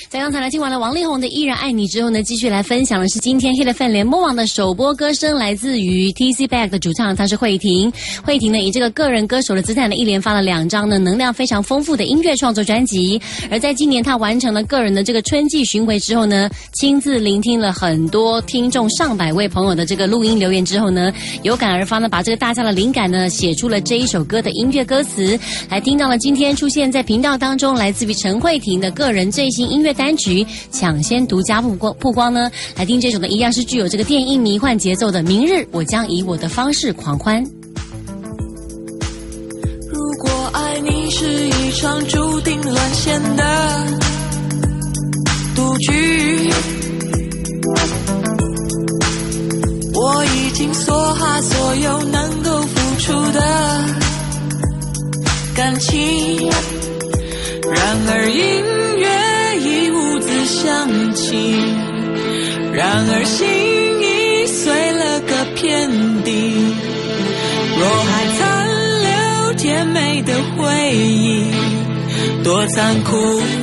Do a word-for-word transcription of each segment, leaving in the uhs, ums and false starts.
在刚才呢听完了王力宏的《依然爱你》之后呢，继续来分享的是今天 Hit F M 联播网的首播歌声，来自于 T C Back 的主唱，他是慧婷。慧婷呢以这个个人歌手的姿态呢，一连发了两张呢能量非常丰富的音乐创作专辑。而在今年他完成了个人的这个春季巡回之后呢，亲自聆听了很多听众上百位朋友的这个录音留言之后呢，有感而发呢，把这个大家的灵感呢写出了这一首歌的音乐歌词。来听到了今天出现在频道当中来自于陈慧婷的个人最新音乐单曲抢先独家曝光曝光呢，来听这首呢一样是具有这个电音迷幻节奏的《明日我将以我的方式狂欢》。 如果爱你是一场注定沦陷的赌局，我已经梭哈所有能够付出的感情，然而音乐已无字响起，然而心已碎了个遍地，若还残留甜美的回忆，多残酷。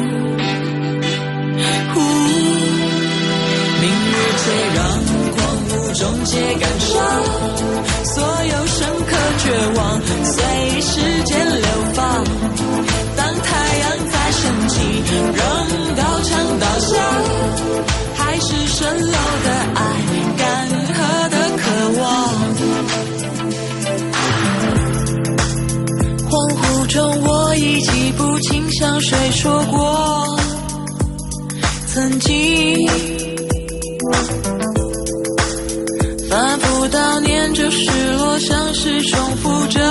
明日且让狂舞终结感伤，所有深刻绝望随时间流放，当太阳在升起，仍高唱到笑，还是蜃楼的爱，干涸的渴望。恍惚中我已记不清向谁说过曾经，反复悼念着失落，像是重复着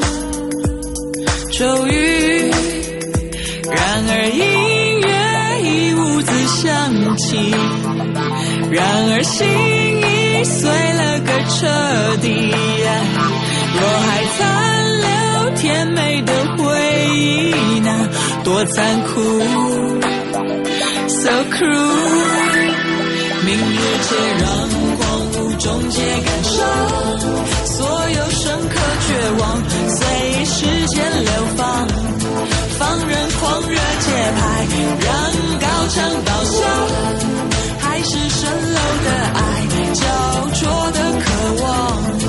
咒语，然而音乐已无字响起，然而心已碎了个彻底，若还残留甜美的回忆，那多残酷 So cruel。 明日且让狂舞终结感伤，所有深刻绝望随时间流放，放任狂热节拍，让高唱到笑，还是蜃楼的爱，焦灼的渴望。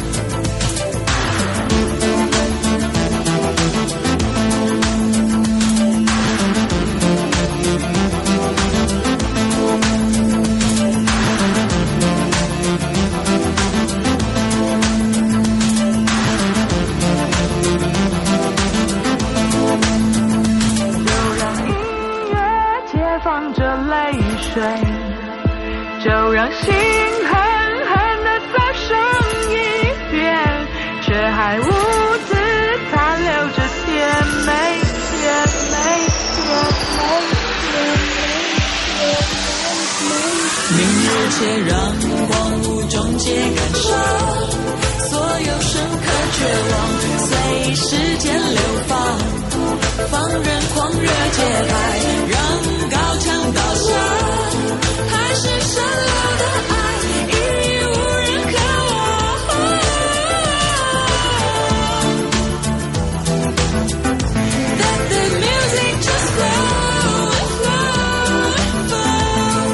就让心狠狠地再生一遍，却还无字残留着甜美甜美甜美甜美。明日且让狂舞终结感伤，所有深刻绝望随时间流放，放任狂热节拍，让高唱到笑，还是蜃楼的爱，已无人可望。Let the music just flow and flow and flow.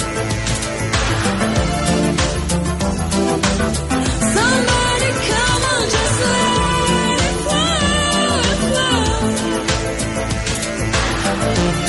Somebody come on, just let it flow and flow.